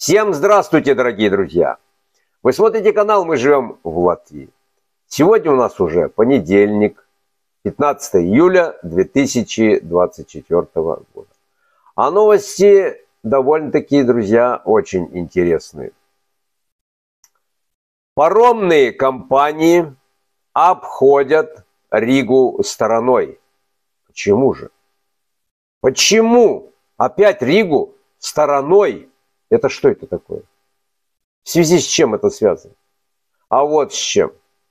Всем здравствуйте, дорогие друзья! Вы смотрите канал «Мы живем в Латвии». Сегодня у нас уже понедельник, 15 июля 2024 года. А новости довольно-таки, друзья, очень интересные. Паромные компании обходят Ригу стороной. Почему же? Почему опять Ригу стороной? Это что это такое? В связи с чем это связано? А вот с чем.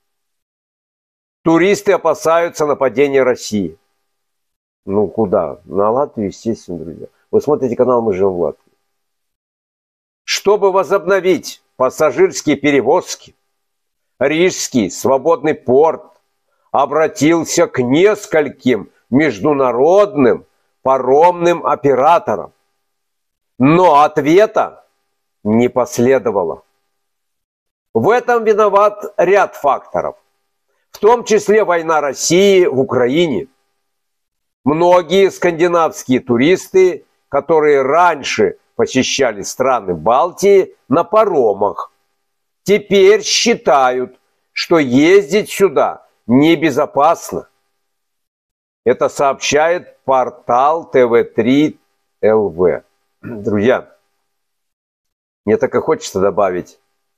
Туристы опасаются нападения России. Ну куда? На Латвию, естественно, друзья. Вы смотрите канал «Мы живем в Латвии». Чтобы возобновить пассажирские перевозки, Рижский свободный порт обратился к нескольким международным паромным операторам. Но ответа не последовало. В этом виноват ряд факторов, в том числе война России в Украине. Многие скандинавские туристы, которые раньше посещали страны Балтии на паромах, теперь считают, что ездить сюда небезопасно. Это сообщает портал ТВ3 ЛВ. Друзья, мне так и хочется добавить.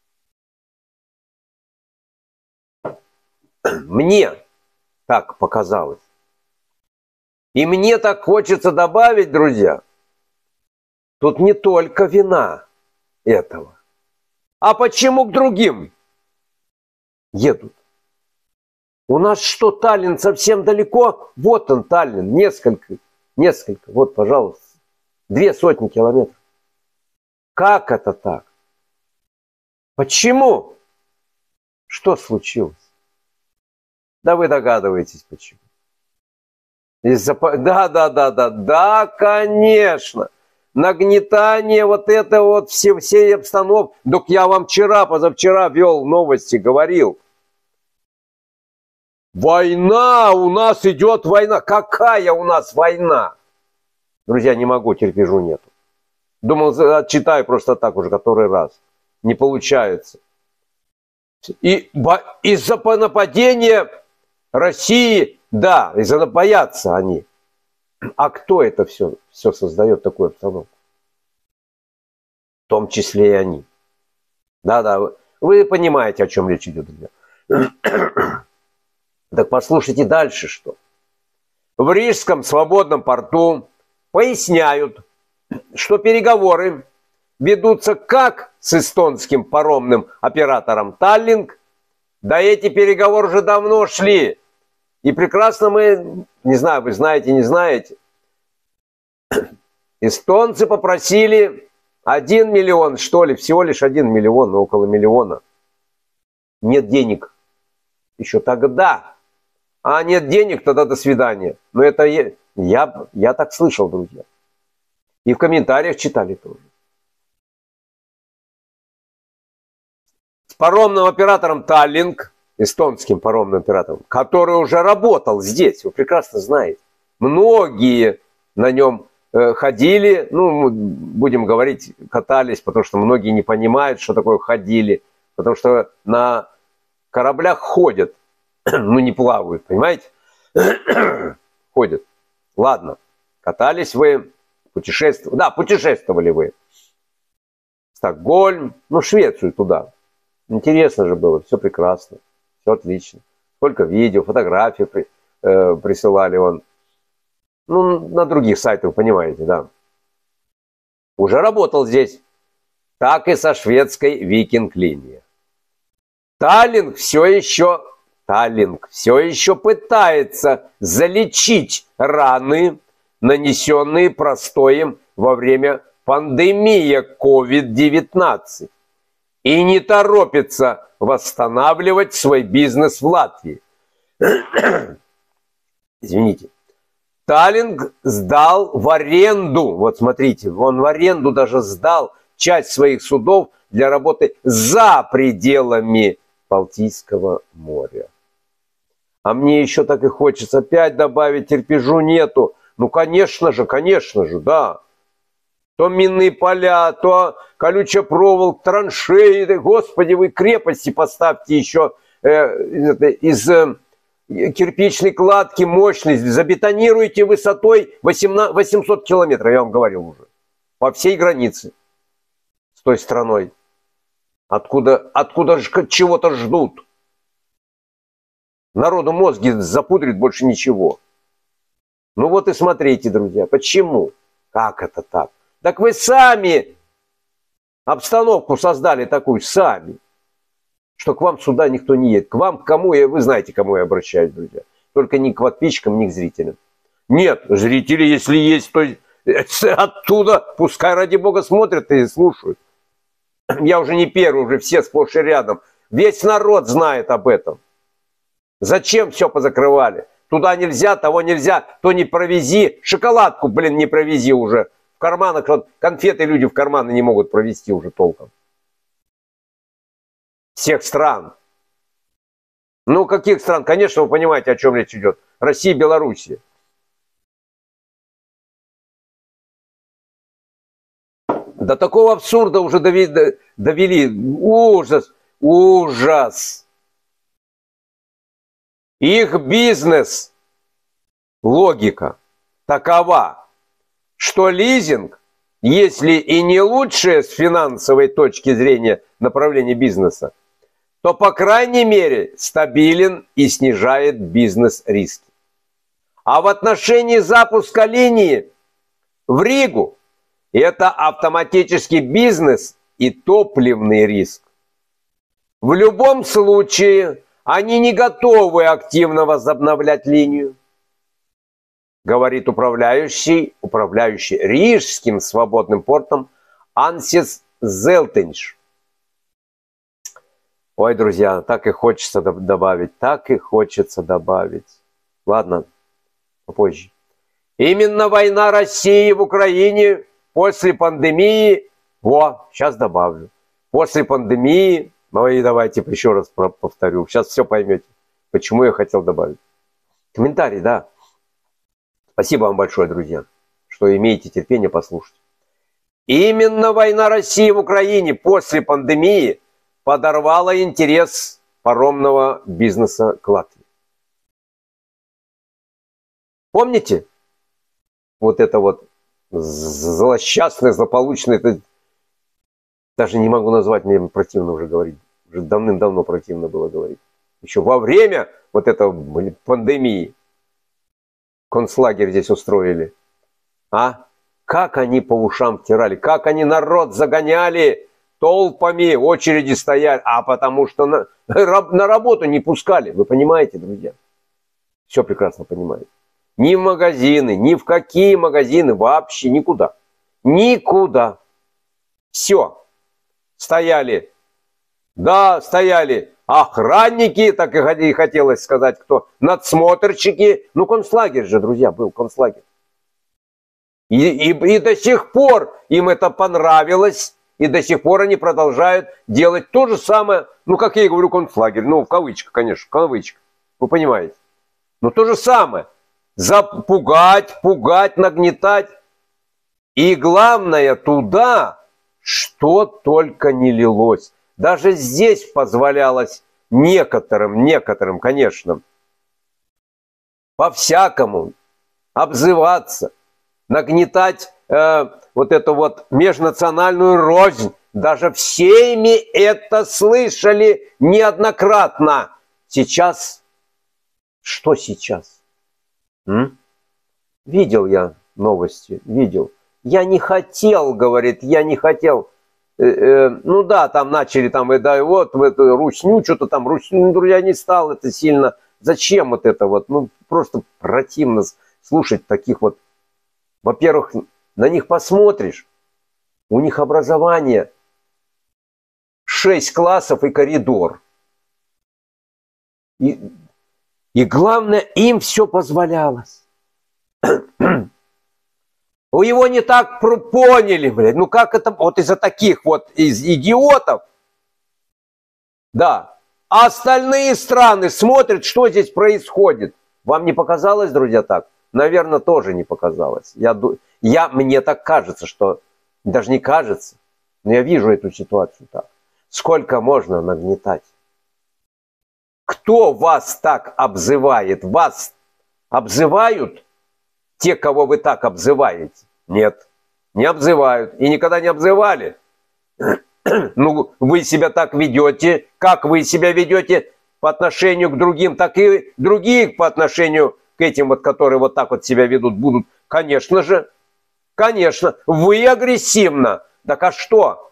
Мне так показалось. И мне так хочется добавить, друзья, тут не только вина этого. А почему к другим едут? У нас что, Таллин совсем далеко? Вот он, Таллин, несколько. Вот, пожалуйста. 200 километров. Как это так? Почему? Что случилось? Да вы догадываетесь, почему. Да, конечно. Нагнетание вот это вот всей обстановки. Так я вам позавчера вел новости, говорил. Война, у нас идет война. Какая у нас война? Друзья, не могу, терпежу нету. Думал, читаю просто так уже который раз. Не получается. И из-за нападения России, да, боятся они. А кто это все создает, такую обстановку? В том числе и они. Да, вы понимаете, о чем речь идет, друзья. Так послушайте дальше, что. В Рижском свободном порту поясняют, что переговоры ведутся как с эстонским паромным оператором Таллинк, да эти переговоры уже давно шли. И прекрасно мы, не знаю, вы знаете, не знаете, эстонцы попросили 1 миллион, что ли, всего лишь 1 миллион, около миллиона. Нет денег. Еще тогда. А нет денег, тогда до свидания. Но это я так слышал, друзья. И в комментариях читали тоже. С паромным оператором Таллинк, эстонским паромным оператором, который уже работал здесь, вы прекрасно знаете. Многие на нем ходили, ну, будем говорить, катались, потому что многие не понимают, что такое ходили. Потому что на кораблях ходят, ну не плавают, понимаете? Ходят. Ладно, катались вы, путешествовали. Да, путешествовали вы. Стокгольм, ну Швецию туда. Интересно же было, все прекрасно, все отлично. Сколько видео, фотографий присылали он. Ну, на других сайтах, понимаете, да. Уже работал здесь. Так и со шведской Викинг-линией. Таллинк все еще пытается залечить раны, нанесенные простоем во время пандемии COVID-19, и не торопится восстанавливать свой бизнес в Латвии. Извините. Таллинк сдал в аренду, вот смотрите, он в аренду даже сдал часть своих судов для работы за пределами Балтийского моря. А мне еще так и хочется опять добавить, терпежу нету. Ну, конечно же, да. То минные поля, то колючая проволока, траншеи. Господи, вы крепости поставьте еще из кирпичной кладки мощность. Забетонируйте высотой 800 километров, я вам говорил уже. По всей границе с той страной. Откуда чего-то ждут. Народу мозги запудрит больше ничего. Ну вот и смотрите, друзья, почему? Как это так? Так вы сами обстановку создали такую, сами, что к вам сюда никто не едет. К вам, к кому я, вы знаете, к кому я обращаюсь, друзья. Только не к подписчикам, не к зрителям. Нет, зрители, если есть, то оттуда, пускай ради бога смотрят и слушают. Я уже не первый, уже все сплошь и рядом. Весь народ знает об этом. Зачем все позакрывали? Туда нельзя, того нельзя, то не провези. Шоколадку, блин, не провези уже. В карманах, конфеты люди в карманы не могут провести уже толком. Всех стран. Ну, каких стран? Конечно, вы понимаете, о чем речь идет. Россия, Белоруссия. До такого абсурда уже довели. Ужас. Ужас. Их бизнес, логика такова, что лизинг, если и не лучшее с финансовой точки зрения направление бизнеса, то, по крайней мере, стабилен и снижает бизнес-риски. А в отношении запуска линии в Ригу это автоматический бизнес и топливный риск. В любом случае, они не готовы активно возобновлять линию, говорит управляющий Рижским свободным портом Ансис Зелтенш. Ой, друзья, так и хочется добавить, так и хочется добавить. Ладно, попозже. Именно война России в Украине после пандемии, сейчас добавлю, после пандемии, ну и давайте еще раз повторю, сейчас все поймете, почему я хотел добавить. Комментарий, да. Спасибо вам большое, друзья, что имеете терпение послушать. Именно война России в Украине после пандемии подорвала интерес паромного бизнеса к Латвии. Помните? Вот это вот злосчастное, злополучное, это даже не могу назвать, мне противно уже говорить. Уже давным-давно противно было говорить. Еще во время вот этого пандемии концлагерь здесь устроили. А? Как они по ушам втирали, как они народ загоняли, толпами очереди стояли, а потому что на работу не пускали. Вы понимаете, друзья? Все прекрасно понимаете. Ни в магазины, ни в какие магазины, вообще никуда. Никуда. Все. Стояли. Да, стояли охранники, так и хотелось сказать, кто. Надсмотрщики. Ну, концлагерь же, друзья, был концлагерь. И до сих пор им это понравилось. И до сих пор они продолжают делать то же самое. Ну, как я и говорю, концлагерь. Ну, в кавычках, конечно, в кавычках. Вы понимаете. Но то же самое. Запугать, пугать, нагнетать. И главное, туда что только не лилось. Даже здесь позволялось некоторым, конечно, по-всякому обзываться, нагнетать вот эту вот межнациональную рознь. Даже в Сейме это слышали неоднократно. Сейчас, что сейчас? Видел я новости, видел. Я не хотел, говорит, я не хотел. Ну да, там начали, да, вот в эту русню, что-то там, русню, я не стал это сильно. Зачем вот это вот? Ну, просто противно слушать таких вот. Во-первых, на них посмотришь, у них образование 6 классов и коридор. И главное, им все позволялось. Его не так поняли, блядь. Ну как это, вот из-за таких вот из идиотов. Да. А остальные страны смотрят, что здесь происходит. Вам не показалось, друзья, так? Наверное, тоже не показалось. Мне так кажется, что Даже не кажется. Но я вижу эту ситуацию так. Сколько можно нагнетать? Кто вас так обзывает? Вас обзывают те, кого вы так обзываете? Нет, не обзывают. И никогда не обзывали. Ну, вы себя так ведете. Как вы себя ведете по отношению к другим, так и другие по отношению к этим, вот, которые вот так вот себя ведут, будут. Конечно же. Конечно. Вы агрессивно. Так а что?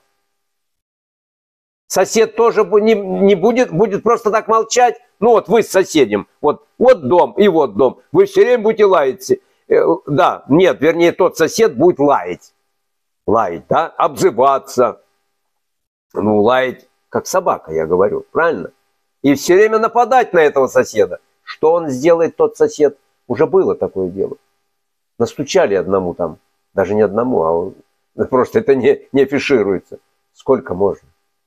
Сосед тоже не будет просто так молчать. Ну вот вы с соседем. Вот дом и вот дом. Вы все время будете лаять. Да, нет, вернее, тот сосед будет лаять. Лаять, да? Обзываться. Ну, лаять, как собака, я говорю. Правильно? И все время нападать на этого соседа. Что он сделает, тот сосед? Уже было такое дело. Настучали одному там. Даже не одному, а просто это не афишируется. Сколько можно?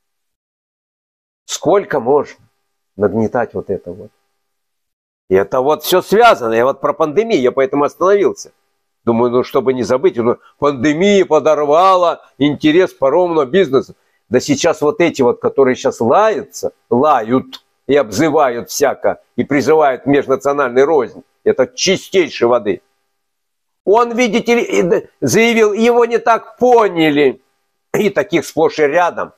Сколько можно нагнетать вот это вот? И это вот все связано. Я вот про пандемию, я поэтому остановился. Думаю, ну, чтобы не забыть, пандемия подорвала интерес паромного бизнеса. Да сейчас вот эти вот, которые сейчас лают и обзывают всяко, и призывают межнациональный рознь, это чистейшей воды. Он, видите ли, заявил, его не так поняли. И таких сплошь и рядом.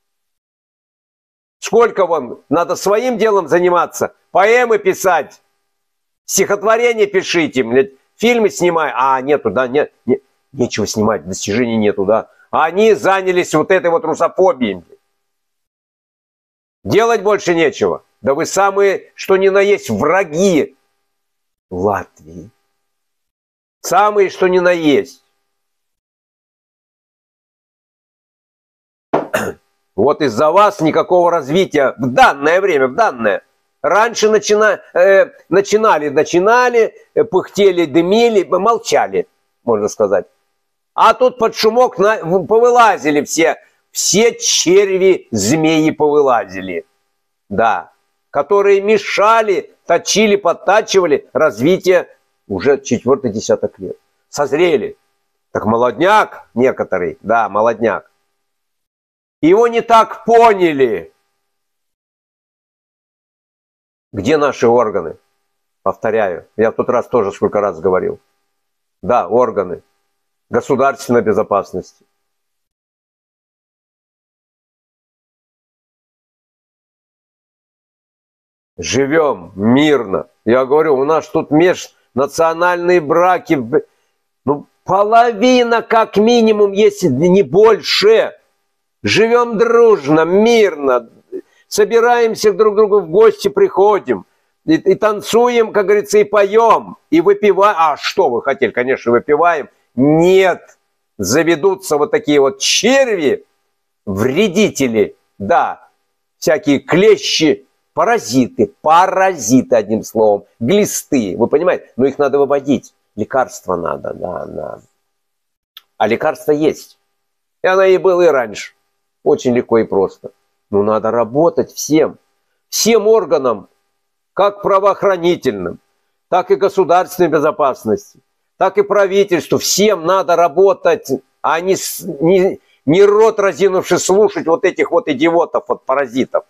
Сколько вам? Надо своим делом заниматься. Поэмы писать. Стихотворения пишите. Фильмы снимай. А, нету, да, нечего снимать. Достижений нету, да. Они занялись вот этой вот русофобией. Делать больше нечего. Да вы самые, что ни на есть, враги Латвии. Самые, что ни на есть. Вот из-за вас никакого развития в данное время, Раньше начинали, пыхтели, дымили, молчали, можно сказать. А тут под шумок повылазили все черви, змеи повылазили. Да, которые мешали, точили, подтачивали развитие уже 4-й десяток лет. Созрели. Так молодняк некоторый, да, молодняк. Его не так поняли. Где наши органы? Повторяю, я в тот раз тоже сколько раз говорил. Да, органы государственной безопасности. Живем мирно. Я говорю, у нас тут межнациональные браки. Ну, половина как минимум, если не больше. Живем дружно, мирно. Собираемся друг к другу в гости, приходим. И танцуем, как говорится, и поем. И выпиваем. А что вы хотели? Конечно, выпиваем. Нет. Заведутся вот такие вот черви, вредители. Да, всякие клещи. Паразиты, одним словом, глисты, вы понимаете? Но их надо выводить, лекарства надо, да. А лекарства есть. И оно и было и раньше. Очень легко и просто. Но надо работать всем органам, как правоохранительным, так и государственной безопасности, так и правительству. Всем надо работать, а не рот разинувший слушать вот этих вот идиотов, вот паразитов.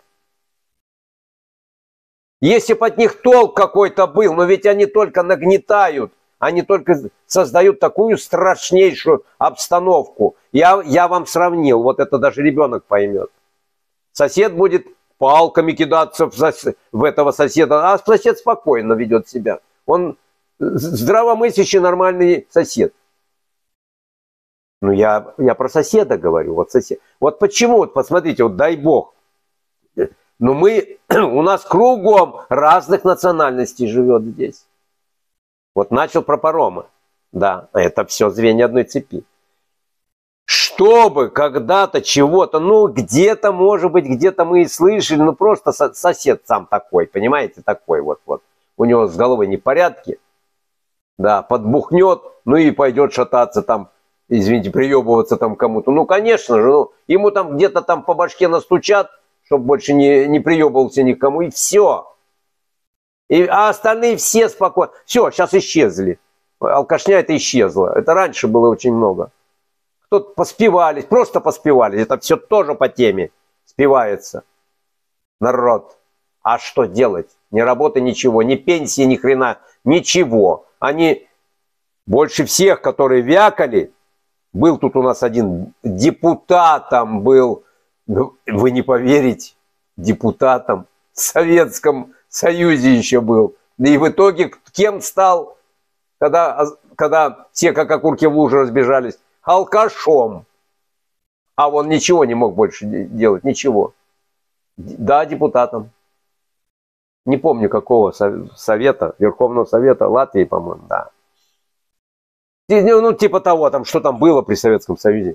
Если бы от них толк какой-то был, но ведь они только нагнетают, они только создают такую страшнейшую обстановку. Я вам сравнил, вот это даже ребенок поймет. Сосед будет палками кидаться в этого соседа, а сосед спокойно ведет себя. Он здравомыслящий, нормальный сосед. Ну, я про соседа говорю. Вот почему, вот посмотрите, вот дай бог. Но у нас кругом разных национальностей живет здесь. Вот начал про паромы. Да, это все звенья одной цепи. Чтобы когда-то чего-то, ну где-то, может быть, где-то мы и слышали, ну просто сосед сам такой, понимаете, такой вот. У него с головой непорядки. Да, подбухнет, ну и пойдет шататься там, извините, приебываться там кому-то. Ну, конечно же, ему там где-то там по башке настучат, чтобы больше не приебывался никому, и все. А остальные все спокойно. Все, сейчас исчезли. Алкашня это исчезла. Это раньше было очень много. Кто-то поспевались, просто поспевались. Это все тоже по теме спевается. Народ. А что делать? Ни работы, ничего. Ни пенсии, ни хрена. Ничего. Они больше всех, которые вякали. Был тут у нас один депутатом был. Вы не поверите. Депутатом. В Советском Союзе еще был. И в итоге кем стал, когда все как окурки в луже разбежались? Алкашом. А он ничего не мог больше делать. Ничего. Да, депутатом. Не помню, какого совета, Верховного Совета Латвии, по-моему, да. Ну, типа того, там, что там было при Советском Союзе.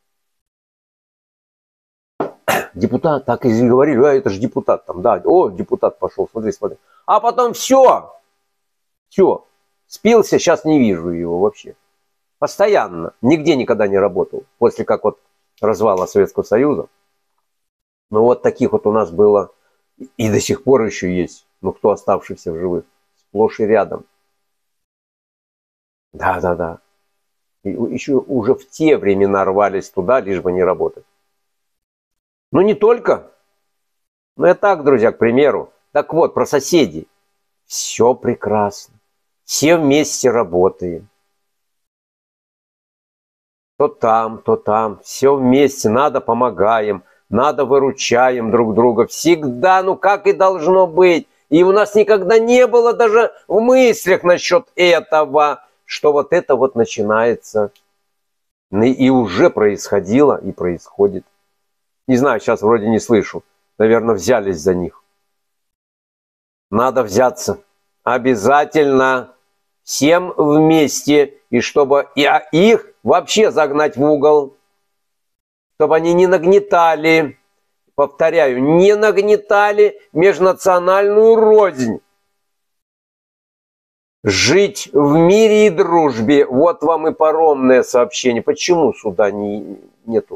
Депутат, так и говорили, а это же депутат там, да. О, депутат пошел, смотри, смотри. А потом все, спился, сейчас не вижу его вообще. Постоянно, нигде никогда не работал. После как вот развала Советского Союза. Ну вот таких вот у нас было. И до сих пор еще есть, ну кто оставшийся в живых, сплошь и рядом. Да. И еще уже в те времена рвались туда, лишь бы не работать. Ну не только. Ну и так, друзья, к примеру. Так вот, про соседей. Все прекрасно. Все вместе работаем. То там. Все вместе. Надо помогаем. Надо выручаем друг друга. Всегда, ну как и должно быть. И у нас никогда не было даже в мыслях насчет этого, что вот это вот начинается. И уже происходило и происходит. Не знаю, сейчас вроде не слышу. Наверное, взялись за них. Надо взяться. Обязательно. Всем вместе. И чтобы их вообще загнать в угол. Чтобы они не нагнетали, повторяю, не нагнетали межнациональную рознь. Жить в мире и дружбе. Вот вам и паромное сообщение. Почему суда нету?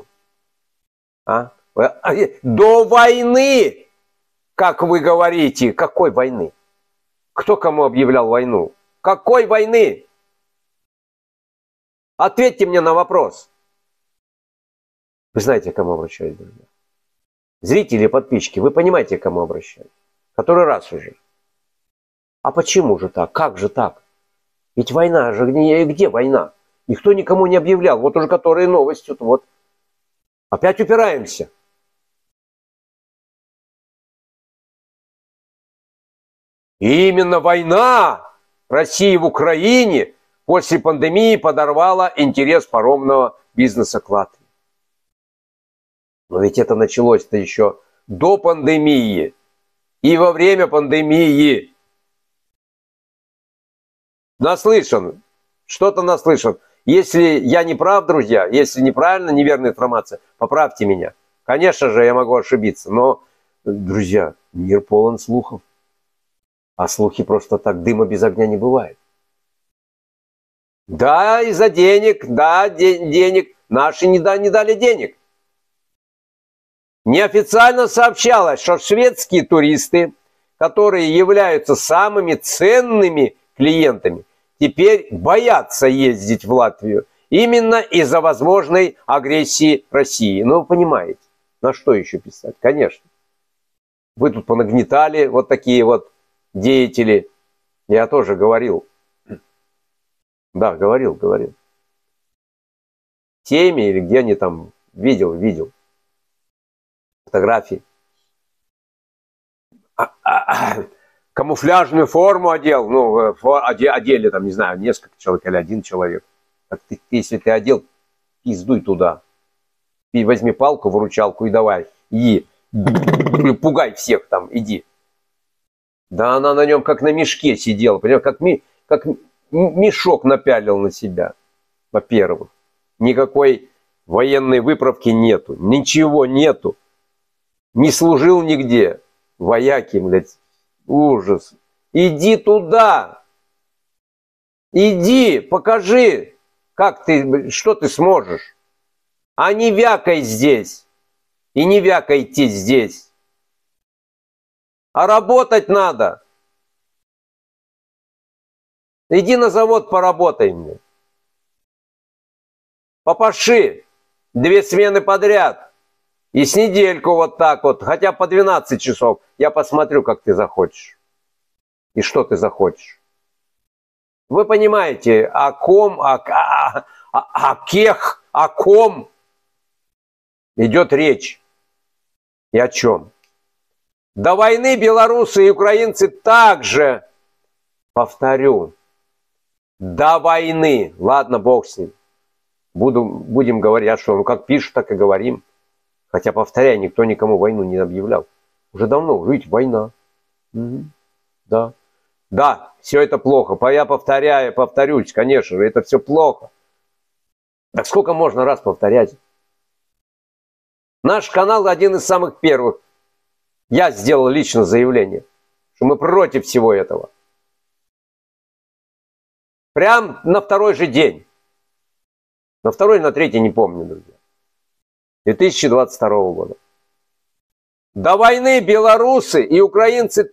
До войны, как вы говорите. Какой войны? Кто кому объявлял войну? Какой войны? Ответьте мне на вопрос. Вы знаете, к кому обращаюсь, друзья? Зрители, подписчики, вы понимаете, к кому обращаюсь? Который раз уже. А почему же так? Как же так? Ведь война же, где война? Никто никому не объявлял. Вот уже которые новости, вот. Опять упираемся. И именно война России в Украине после пандемии подорвала интерес паромного бизнеса к Латвии. Но ведь это началось-то еще до пандемии и во время пандемии. Наслышан, что-то наслышан. Если я не прав, друзья, если неправильно, неверная информация, поправьте меня. Конечно же, я могу ошибиться, но, друзья, мир полон слухов. А слухи просто так, дыма без огня не бывает. Да, из-за денег, да, денег. Наши не дали денег. Неофициально сообщалось, что шведские туристы, которые являются самыми ценными клиентами, теперь боятся ездить в Латвию именно из-за возможной агрессии России. Ну, вы понимаете, на что еще писать? Конечно. Вы тут понагнетали вот такие вот деятели. Я тоже говорил. Да, говорил. В теме или где они там, видел. Фотографии. Камуфляжную форму одел, ну, одели там, не знаю, несколько человек или один человек. Так если ты одел, пиздуй туда. И возьми палку, выручалку и давай, пугай всех там, иди. Да она на нем как на мешке сидела, понимаешь, как мешок напялил на себя, во-первых. Никакой военной выправки нету, ничего нету. Не служил нигде. Вояки, блядь, ужас. Иди туда. Иди, покажи, как ты, что ты сможешь. А не вякай здесь. И не вякайте здесь. А работать надо. Иди на завод поработай мне. Попаши. 2 смены подряд. И с недельку вот так вот, хотя по 12 часов. Я посмотрю, как ты захочешь. И что ты захочешь. Вы понимаете, о ком, о кех, о ком идет речь. И о чем. До войны белорусы и украинцы также, повторю, до войны, ладно, бог с ним, будем говорить, что ну как пишут, так и говорим. Хотя, повторяю, никто никому войну не объявлял. Уже давно, жить война. Да. Да, все это плохо. Я повторюсь, конечно же, это все плохо. Так сколько можно раз повторять? Наш канал один из самых первых. Я сделал лично заявление, что мы против всего этого. Прям на второй же день. На второй, на третий, не помню, друзья. 2022 года. До войны белорусы и украинцы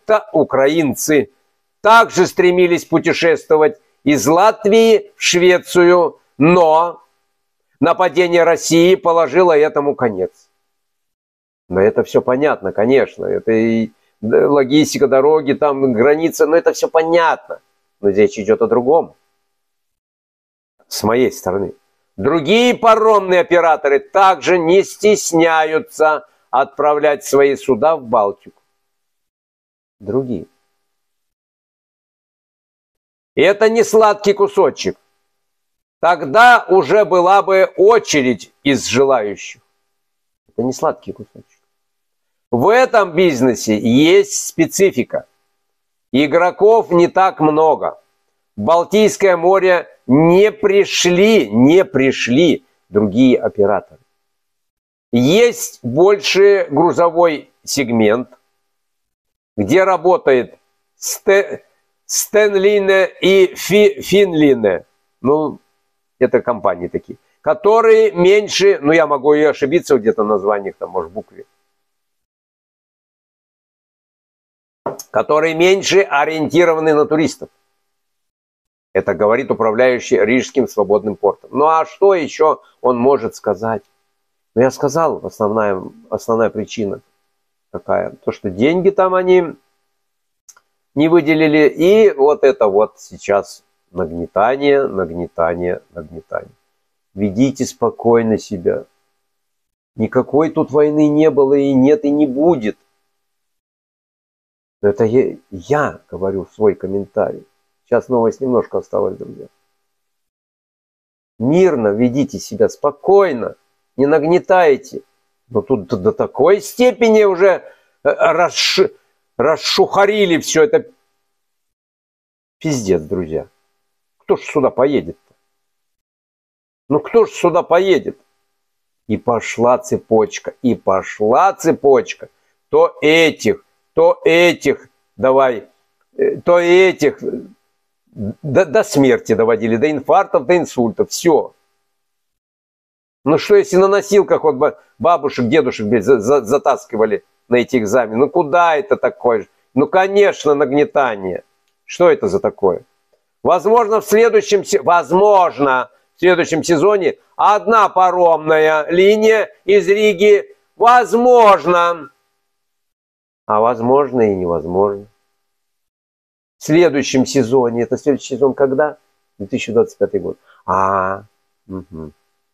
также стремились путешествовать из Латвии в Швецию, но нападение России положило этому конец. Но это все понятно, конечно. Это и логистика, дороги, там граница, но это все понятно. Но речь идет о другом. С моей стороны. Другие паромные операторы также не стесняются отправлять свои суда в Балтику. Другие. И это не сладкий кусочек. Тогда уже была бы очередь из желающих. Это не сладкий кусочек. В этом бизнесе есть специфика. Игроков не так много. В Балтийское море не пришли другие операторы. Есть больше грузовой сегмент, где работает Стенлине и Финлине. Ну, это компании такие. Которые меньше, ну я могу и ошибиться где-то в названиях, там, может, в букве. Которые меньше ориентированы на туристов. Это говорит управляющий Рижским свободным портом. Ну а что еще он может сказать? Ну я сказал, основная причина какая. То, что деньги там они не выделили. И вот это вот сейчас нагнетание. Ведите спокойно себя. Никакой тут войны не было и нет и не будет. Но это я говорю в свой комментарий. Сейчас новость немножко осталась, друзья. Мирно ведите себя, спокойно, не нагнетайте. Но тут до такой степени уже расшухарили все это. Пиздец, друзья. Кто ж сюда поедет-то? Ну кто ж сюда поедет? И пошла цепочка, То этих, давай, то этих... До смерти доводили, до инфарктов, до инсультов, все. Ну что, если на носилках вот бабушек, дедушек затаскивали на эти экзамены, ну куда это такое? Ну, конечно, нагнетание. Что это за такое? Возможно, в следующем сезоне одна паромная линия из Риги, возможно. А возможно и невозможно. В следующем сезоне. Это следующий сезон когда? 2025 год. Угу.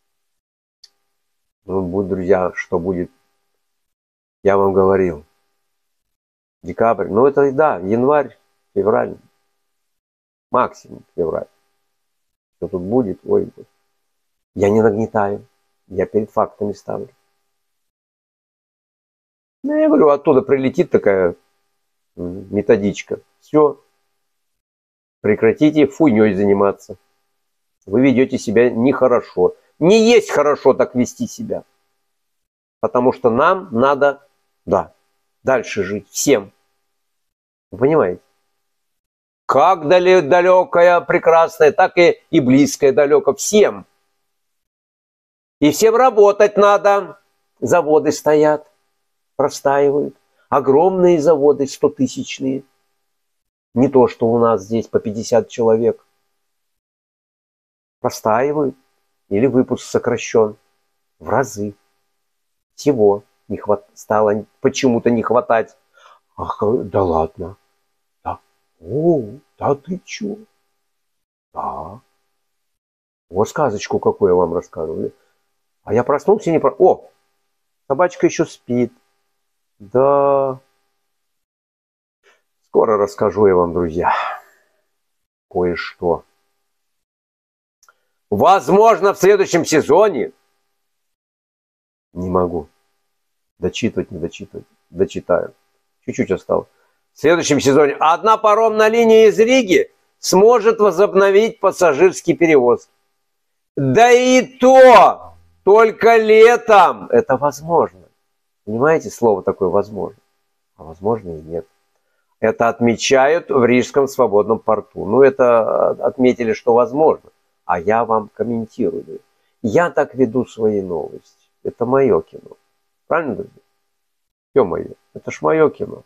Ну, будет, друзья, что будет. Я вам говорил. Декабрь. Ну, это, да, январь, февраль. Максимум февраль. Что тут будет? Ой, я не нагнетаю. Я перед фактами ставлю. Ну, я говорю, оттуда прилетит такая методичка. Все. Прекратите хуйней заниматься. Вы ведете себя нехорошо. Не есть хорошо так вести себя. Потому что нам надо, да, дальше жить всем. Вы понимаете? Как далекая, прекрасная, так и близкая, далеко всем. И всем работать надо. Заводы стоят, простаивают. Огромные заводы, 100-тысячные. Не то, что у нас здесь по 50 человек. Простаивают. Или выпуск сокращен. В разы. Всего стало почему-то не хватать. Ах, да ладно. Да. О, да ты чё? Да. Вот сказочку какую я вам рассказывал. А я проснулся и не... О, собачка еще спит. Да. Скоро расскажу я вам, друзья, кое-что. Возможно, в следующем сезоне... Не могу. Дочитывать, не дочитывать. Дочитаю. Чуть-чуть осталось. В следующем сезоне одна паромная линия из Риги сможет возобновить пассажирские перевозки. Да и то только летом это возможно. Понимаете, слово такое возможно? А возможно и нет. Это отмечают в Рижском свободном порту. Ну, это отметили, что возможно. А я вам комментирую. Я так веду свои новости. Это мое кино. Правильно, друзья? Все мое. Это ж мое кино.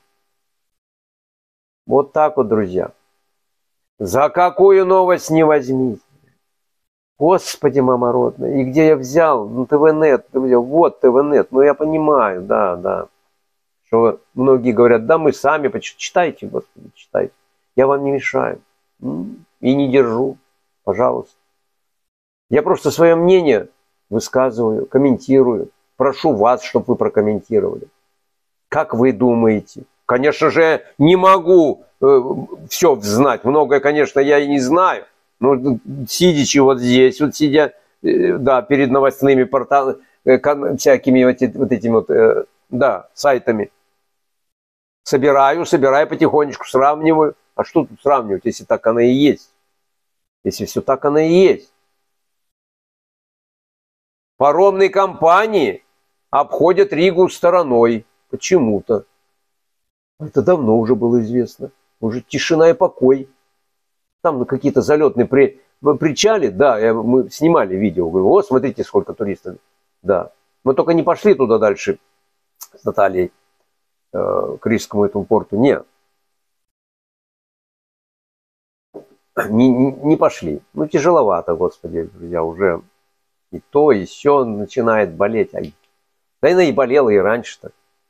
Вот так вот, друзья. За какую новость не возьмите. Господи, мама родная. И где я взял? Ну, ТВ-нет. Вот ТВ-нет. Ну, я понимаю, да. Что многие говорят, да, мы сами. Читайте, Господи, читайте. Я вам не мешаю. И не держу. Пожалуйста. Я просто свое мнение высказываю, комментирую. Прошу вас, чтобы вы прокомментировали. Как вы думаете? Конечно же, не могу все знать. Многое, конечно, я и не знаю. Но сидячи вот здесь, вот сидя, да, перед новостными порталами, всякими вот этими вот, да, сайтами, собираю потихонечку, сравниваю. А что тут сравнивать, если так оно и есть? Если все так оно и есть. Паромные компании обходят Ригу стороной. Почему-то. Это давно уже было известно. Уже тишина и покой. Там какие-то залетные причали. Да, мы снимали видео. Говорю, вот, смотрите, сколько туристов. Да. Мы только не пошли туда дальше с Натальей к Рижскому этому порту. Нет. Не пошли. Ну, тяжеловато, Господи, друзья, уже и то, и сё начинает болеть. Да и болело и раньше-то.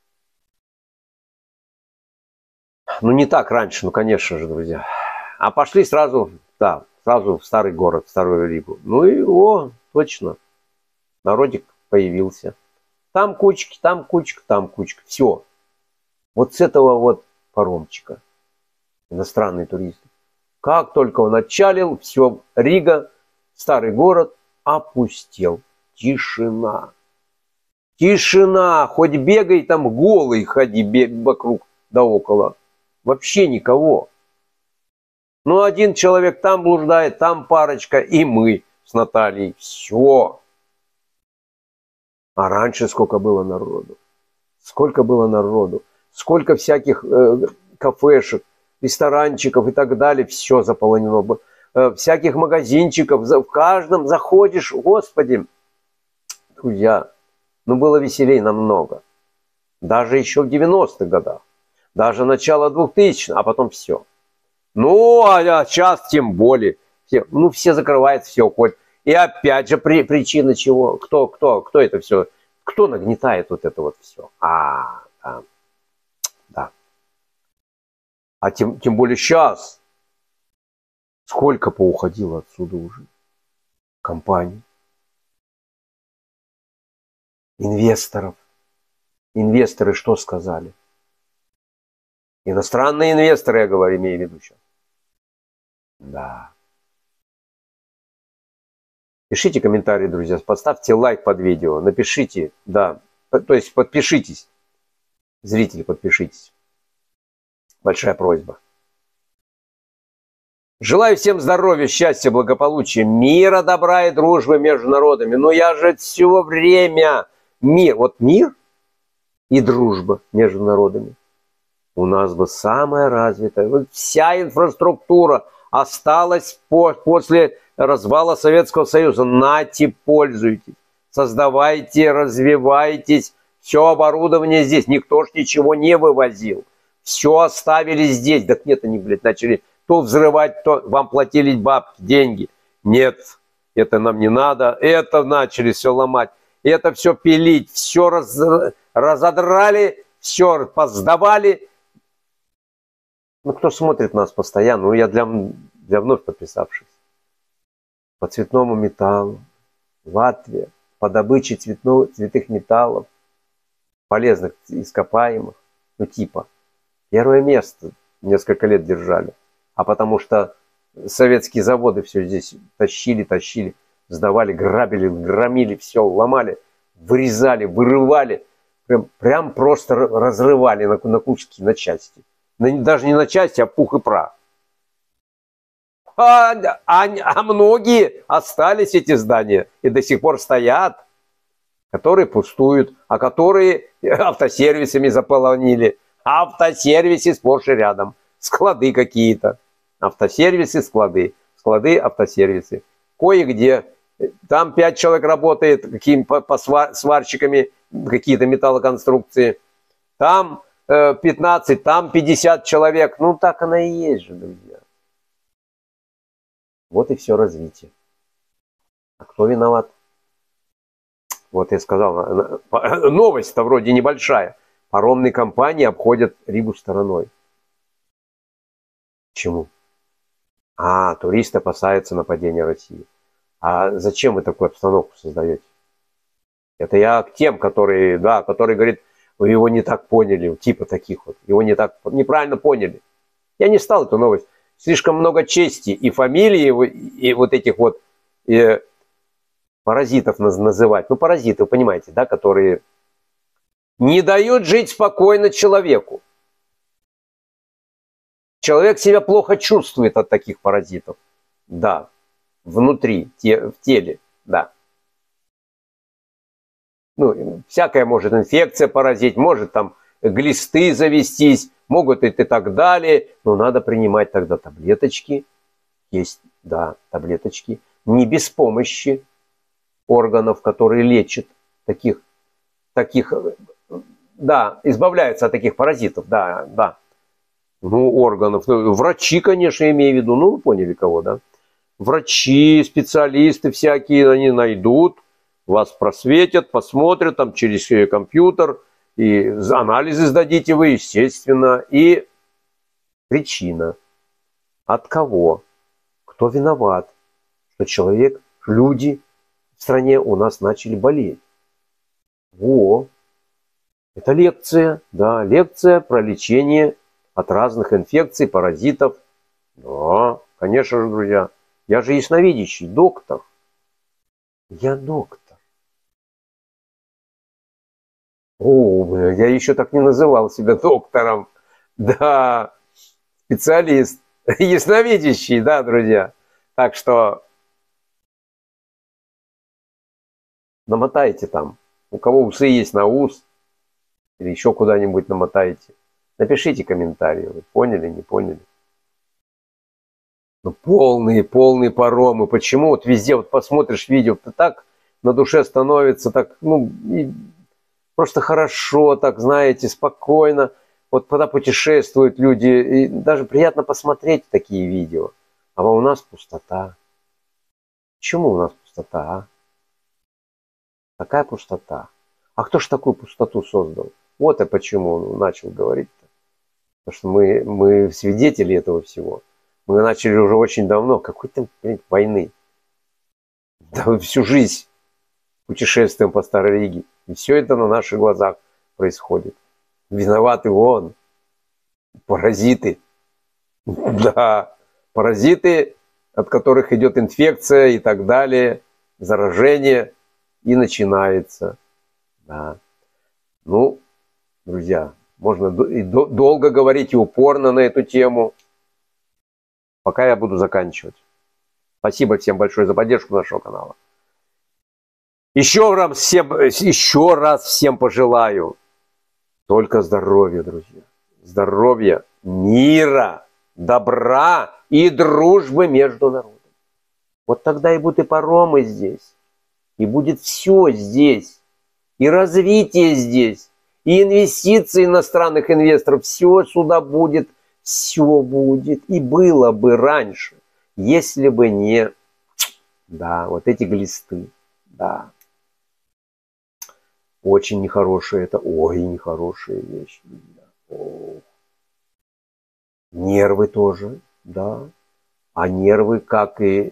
Ну, не так раньше, ну, конечно же, друзья. А пошли сразу, да, сразу в старый город, в Старую Ригу. Ну и, точно, народик появился. Там кучки, там кучка, там кучка. Все. Вот с этого вот паромчика. Иностранные туристы. Как только он отчалил, все, Рига, старый город, опустел. Тишина. Тишина. Хоть бегай там голый, ходи вокруг да около. Вообще никого. Ну, один человек там блуждает, там парочка, и мы с Натальей. Все. А раньше сколько было народу. Сколько было народу. Сколько всяких кафешек, ресторанчиков и так далее. Все заполонено. Всяких магазинчиков. В каждом заходишь. Господи. Друзья. Ну, было веселей намного. Даже еще в 90-х годах. Даже начало 2000-х. А потом все. Ну, а сейчас тем более. Все закрывают, все уходят. И опять же, причина чего? Кто это все? Кто нагнетает вот это вот все? Да. А тем более сейчас. Сколько поуходило отсюда уже компаний. Инвесторов. Инвесторы что сказали? Иностранные инвесторы, я говорю, имею в виду сейчас. Да. Пишите комментарии, друзья, поставьте лайк под видео, напишите, да, то есть подпишитесь, зрители, подпишитесь. Большая просьба. Желаю всем здоровья, счастья, благополучия, мира, добра и дружбы между народами. Но я же все время мир, вот мир и дружба между народами. У нас бы самая развитая, вся инфраструктура осталась после развала Советского Союза. Нате, пользуйтесь, создавайте, развивайтесь. Все оборудование здесь. Никто ж ничего не вывозил. Все оставили здесь. Так нет, они, начали то взрывать, то вам платили бабки, деньги. Нет, это нам не надо. Это начали все ломать. это все пилить, все разодрали, все поздавали. Ну, кто смотрит нас постоянно? Ну, я для вновь подписавшихся. По цветному металлу. Латвия. По добыче цветных металлов. Полезных ископаемых. Ну, типа. Первое место несколько лет держали. А потому что советские заводы все здесь тащили, сдавали, грабили, громили, все, ломали, вырезали, вырывали. Прям просто разрывали на куски, на части. Даже не на части, а пух и прах. А многие остались, эти здания, и до сих пор стоят, которые пустуют, а которые автосервисами заполонили. Автосервисы сплошь и рядом. Склады какие-то. Автосервисы, склады. Склады, автосервисы. Кое-где. Там 5 человек работает по сварщиками, какие-то металлоконструкции. Там 15, там 50 человек. Ну, так оно и есть же, друзья. Вот и все развитие. А кто виноват? Вот я сказал, новость-то вроде небольшая. Паромные компании обходят Ригу стороной. Почему? Туристы опасаются нападения России. А зачем вы такую обстановку создаете? Это я к тем, которые говорят, вы его не так поняли, типа таких вот. Его неправильно поняли. Я не стал эту новость. Слишком много чести и фамилии, и вот этих вот паразитов называть. Ну, паразиты, вы понимаете, да, которые не дают жить спокойно человеку. Человек себя плохо чувствует от таких паразитов. Да, внутри, в теле, да. Ну, всякая может инфекция поразить, может там глисты завестись, могут и так далее. Но надо принимать тогда таблеточки. Есть, да, таблеточки. Не без помощи органов, которые лечат таких, да, избавляются от таких паразитов, да. Ну, органов. Ну, врачи, конечно, я имею в виду. Ну, вы поняли кого, да? Врачи, специалисты всякие, они найдут, вас просветят, посмотрят там через компьютер, и анализы сдадите вы, естественно. И причина. От кого? Кто виноват? Что люди в стране у нас начали болеть. Это лекция, да, лекция про лечение от разных инфекций, паразитов. Да, конечно же, друзья. Я же ясновидящий, доктор. Я доктор. Я еще так не называл себя доктором. Да, специалист. Ясновидящий, да, друзья. Так что намотайте там. У кого усы есть на ус. Или еще куда-нибудь намотайте. Напишите комментарии. Вы поняли, не поняли? Ну, полные паромы. Почему? Вот везде вот посмотришь видео, так на душе становится, так, ну, просто хорошо, так, знаете, спокойно. Вот когда путешествуют люди, и даже приятно посмотреть такие видео. А у нас пустота. Почему у нас пустота, а? Какая пустота? А кто ж такую пустоту создал? Вот и почему он начал говорить-то. Потому что мы свидетели этого всего. Мы начали уже очень давно. Какой-то, войны. Да, всю жизнь путешествуем по Старой Риге. И все это на наших глазах происходит. Виноваты вон. Паразиты. Да. Паразиты, от которых идет инфекция и так далее. Заражение. И начинается. Да. Ну, друзья, можно и долго говорить и упорно на эту тему. Пока я буду заканчивать. Спасибо всем большое за поддержку нашего канала. Еще раз всем пожелаю только здоровья, друзья. Здоровья, мира, добра и дружбы между народами. Вот тогда и будут и паромы здесь. И будет все здесь. И развитие здесь. И инвестиции иностранных инвесторов. Все сюда будет. Все будет. И было бы раньше. Если бы не... Да, вот эти глисты. Да. Очень нехорошие это. Ой, нехорошие вещи. Ох. Нервы тоже, да. А нервы, как и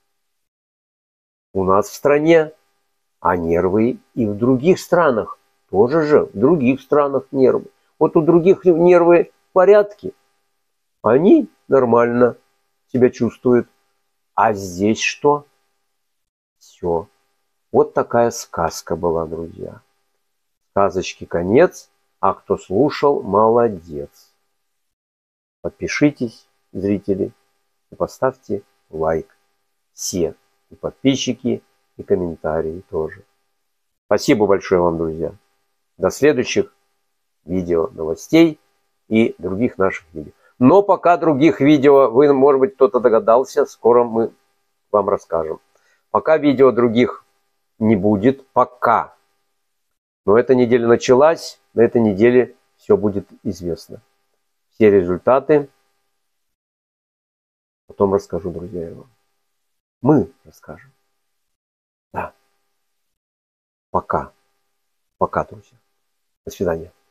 у нас в стране, а нервы и в других странах. Тоже же в других странах нервы. Вот у других нервы в порядке. Они нормально себя чувствуют. А здесь что? Все. Вот такая сказка была, друзья. Сказочки конец, а кто слушал, молодец. Подпишитесь, зрители, и поставьте лайк. Все, и подписчики, и комментарии тоже. Спасибо большое вам, друзья. До следующих видео, новостей и других наших видео. Но пока других видео, вы, может быть, кто-то догадался, скоро мы вам расскажем. Пока видео других не будет, пока. Но эта неделя началась, на этой неделе все будет известно. Все результаты потом расскажу, друзья, вам. Мы расскажем. Да. Пока. Пока, друзья. До свидания.